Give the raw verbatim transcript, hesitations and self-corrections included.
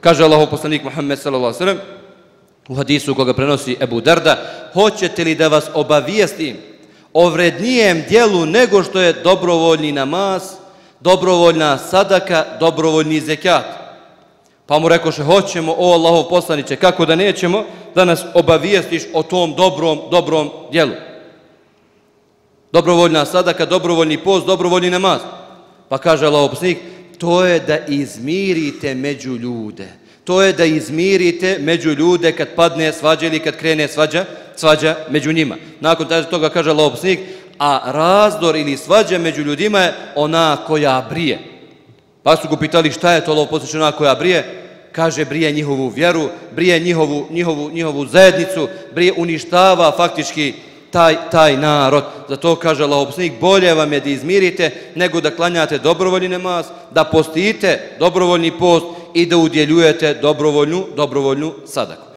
Kaže Allahov poslanik Muhammed sallallahu alejhi ve sellem u hadisu koga prenosi Ebu Darda: hoćete li da vas obavijestim o vrednijem djelu nego što je dobrovoljni namaz, dobrovoljna sadaka, dobrovoljni zekat? Pa mu rekoše: hoćemo, o Allahov poslaniče, kako da nećemo, da nas obavijestiš o tom dobrom, dobrom djelu. Dobrovoljna sadaka, dobrovoljni post, dobrovoljni namaz. Pa kaže Allahov poslanik: to je da izmirite među ljude. To je da izmirite među ljude kad padne svađa ili kad krene svađa, svađa među njima. Nakon toga kaže Allahov poslanik: a razdor ili svađa među ljudima je ona koja brije. Pa su ga pitali: šta je to, Allahov poslaniče, ona koja brije? Kaže: brije njihovu vjeru, brije njihovu, njihovu, njihovu zajednicu, brije, uništava faktički taj, taj narod. Zato kaže Allahov poslanik: bolje vam je da izmirite nego da klanjate dobrovoljni namaz, da postite dobrovoljni post i da udjeljujete dobrovoljnu, dobrovoljnu sadaku.